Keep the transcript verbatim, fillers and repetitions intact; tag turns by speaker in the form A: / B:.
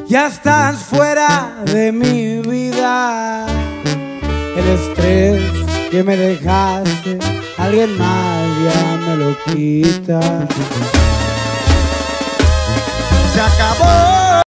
A: Ya estás fuera de mi vida. El estrés que me dejaste, alguien más ya me lo quita.
B: Se acabó.